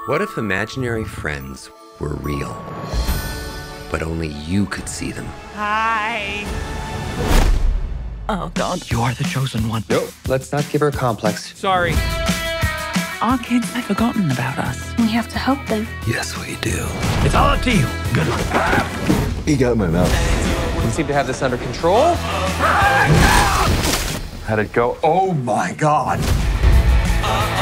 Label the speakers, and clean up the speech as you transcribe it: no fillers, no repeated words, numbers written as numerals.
Speaker 1: What if imaginary friends were real, but only you could see them?
Speaker 2: Hi. Oh, God.
Speaker 3: You are the chosen one.
Speaker 1: Nope. Let's not give her a complex.
Speaker 3: Sorry.
Speaker 2: Our kids have forgotten about us.
Speaker 4: We have to help them.
Speaker 1: Yes, we do.
Speaker 3: It's all up to you. Good luck.
Speaker 5: He got my mouth.
Speaker 6: You seem to have this under control.
Speaker 5: How'd it go? Oh my God.